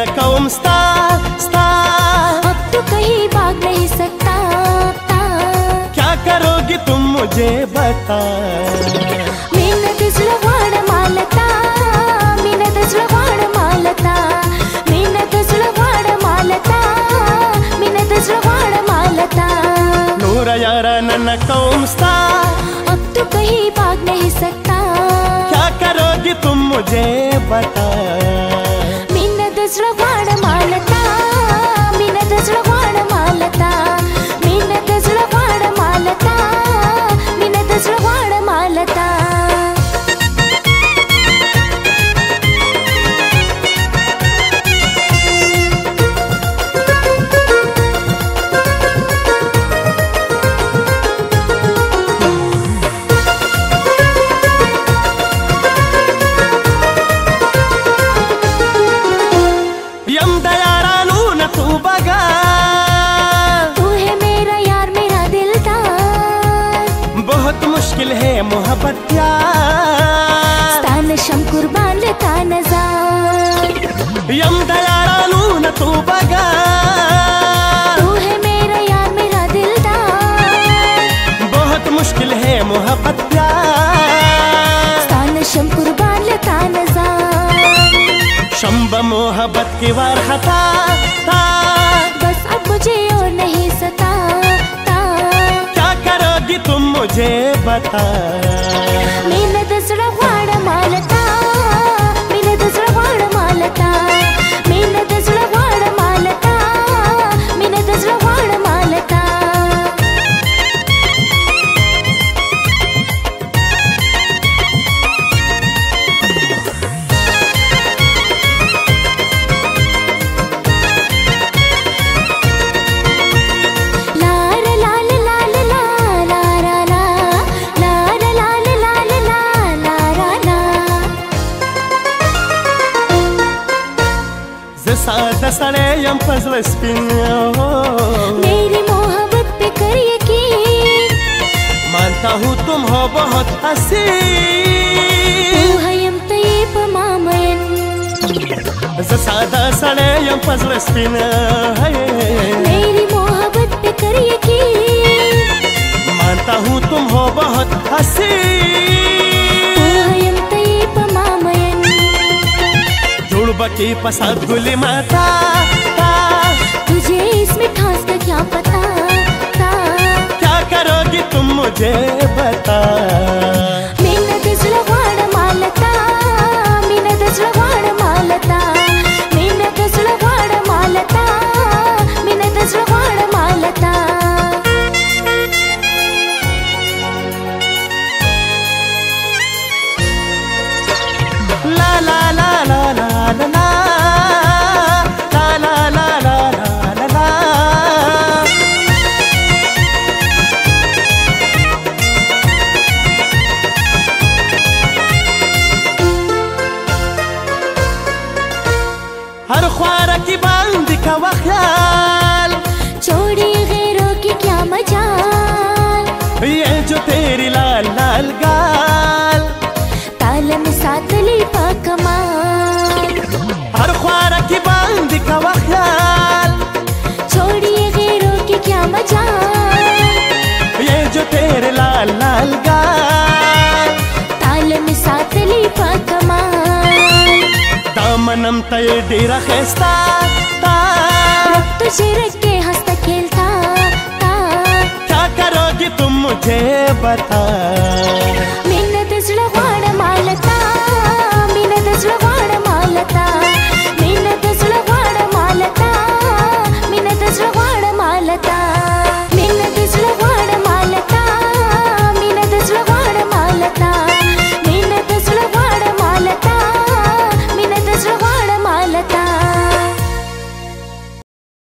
कौम स्ता स्ता, अब तो कहीं भाग नहीं सकता। क्या करोगी तुम मुझे बता। मीन दुसरा वाण मालता, मीन दुसरा वाण मालता, मीन दुसरा वाण मालता, मीन दुसरा वाण मालता। नूर यारा नन्ना कौम स्ता, अब तो कहीं भाग नहीं सकता। क्या करोगी तुम मुझे बता। मीन दुसरा वाण मालता, मीन दुसरा वाण मालता, मीन दुसरा वाण मालता, मीन दुसरा वाण मालता। मुश्किल है मोहब्बत प्यार, स्थान शम कुर्बान लेता नजार। यम दयारानू न तू बगा, तू है मेरा यार मेरा दिलदार। बहुत मुश्किल है मोहब्बत प्यार, स्थान शम कुर्बान लेता नजार। शंब मोहब्बत की वार खता था, बस अब मुझे और नहीं सता। तुम मुझे बता। मीन दुसरा वाण मालता, मीन दुसरा वाण मालता, मीन दुसरा वाण मालता, मीन दुसरा वाण मालता। सादा सड़े यम फजल स्पिन, मेरी मोहब्बत पे कर यकीन। मानता हूँ तुम हो बहुत हसीन, तू है यम तय्यब मामन। सादा सड़े यम फजल स्पिन, मेरी मोहब्बत पे कर यकीन। मानता हूँ तुम हो बहुत हसीन, तू है यम तय्यब मामन। जुड़बकी पसाद गुली माता, तुझे इस मिठास का क्या पता। क्या करोगी तुम मुझे बता। मीन दुसरा वाण मालता, मीन दुसरा वाण मालता, मीन दुसरा वाण मालता, मीन दुसरा वाण मालता। ला ला ला ला ला ला ला हर ख्वारा की बांधी का ख्याल, छोड़ी गैरों की क्या मजाल। ये जो तेरी लाल लाल गाल, ताल में सातली पा कमाल। हर ख्वारा की बांधी का ख्याल, छोड़ी गैरों की क्या मजाल। ये जो तेरे लाल लाल गाल, ताल में सातली पा कमाल। दामनम तय डेरा खेस्ता, तुझे रख के हंसता खेलता। क्या करोगी तुम मुझे बता।